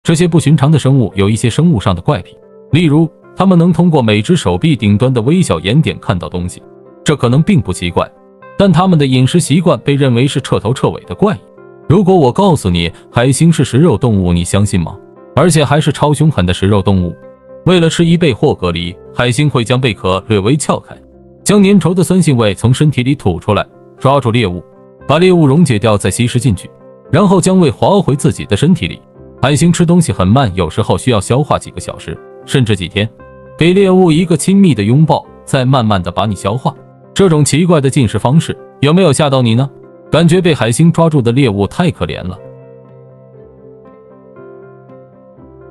这些不寻常的生物有一些生物上的怪癖，例如它们能通过每只手臂顶端的微小眼点看到东西，这可能并不奇怪，但它们的饮食习惯被认为是彻头彻尾的怪异。如果我告诉你海星是食肉动物，你相信吗？而且还是超凶狠的食肉动物。为了吃贻贝或蛤蜊，海星会将贝壳略微撬开，将粘稠的酸性味从身体里吐出来，抓住猎物，把猎物溶解掉再吸食进去，然后将胃划回自己的身体里。海星吃东西很慢，有时候需要消化几个小时甚至几天，给猎物一个亲密的拥抱，再慢慢的把你消化。这种奇怪的进食方式有没有吓到你呢？感觉被海星抓住的猎物太可怜了。